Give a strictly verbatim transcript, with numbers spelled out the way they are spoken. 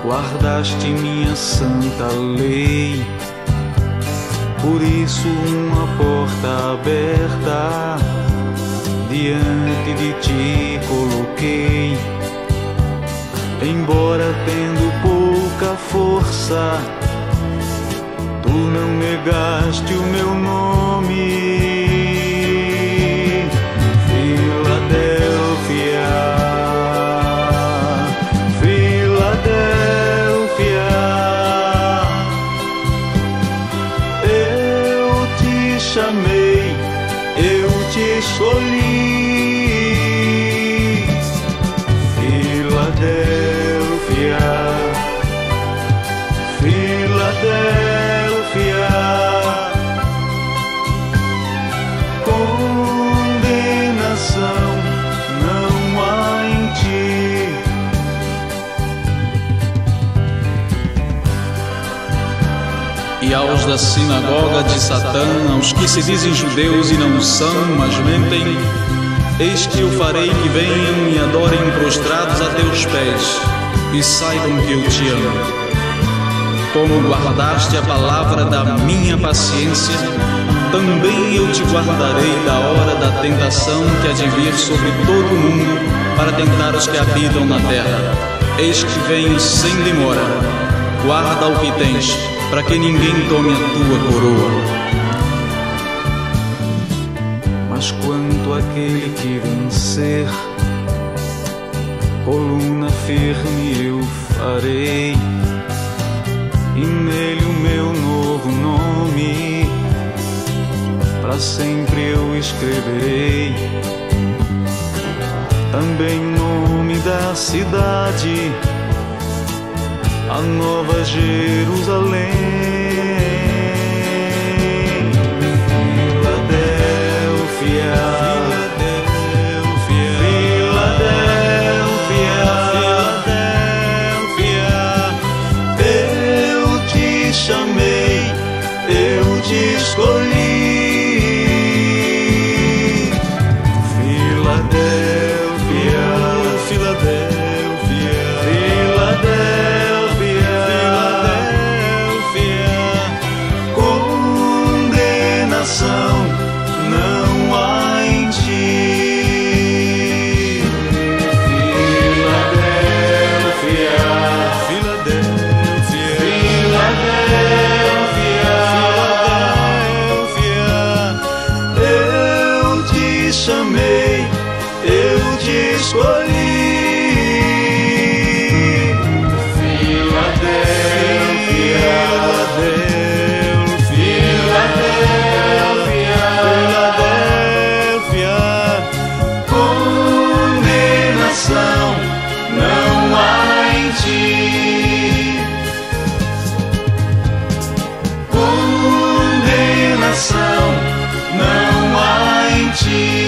guardaste minha santa lei. Por isso uma porta aberta diante de ti coloquei. Embora tendo pouca força, tu não negaste o meu nome. Filadélfia, Filadélfia, eu te chamei, eu te escolhi. Filadélfia, Filadélfia, condenação não há em ti. E aos da sinagoga de Satã, aos que se dizem judeus e não são, mas mentem, eis que eu farei que venham e adorem prostrados a teus pés, e saibam que eu te amo. Como guardaste a palavra da minha paciência, também eu te guardarei da hora da tentação que há de vir sobre todo o mundo para tentar os que habitam na terra. Eis que venho sem demora. Guarda o que tens, para que ninguém tome a tua coroa. Mas quanto àquele que vencer, coluna firme eu farei, e nele o meu novo nome para sempre eu escreverei. Também o nome da cidade, a nova Jerusalém. Filadélfia, chamei, eu te escolhi. Filadélfia, Filadélfia, Filadélfia, Filadélfia, condenação não há em ti. Filadélfia, Filadélfia, chamei, eu te escolhi. Filadélfia, Filadélfia, Filadélfia, condenação não há em ti. Condenação não há em ti.